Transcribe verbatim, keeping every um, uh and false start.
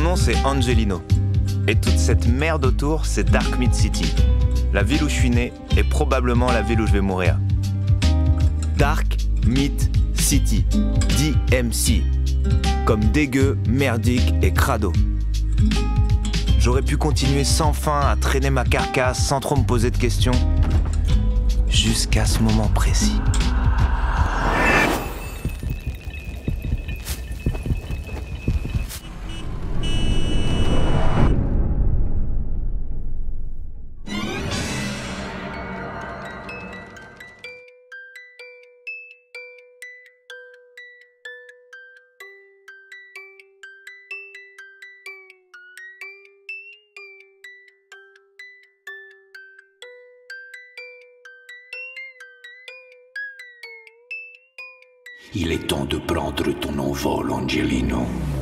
nom c'est Angelino. Et toute cette merde autour, c'est Dark Meat City. La ville où je suis né est probablement la ville où je vais mourir. Dark Meat City, D M C. Comme dégueu, merdique et crado. J'aurais pu continuer sans fin à traîner ma carcasse sans trop me poser de questions. Jusqu'à ce moment précis. Il est temps de prendre ton envol, Angelino.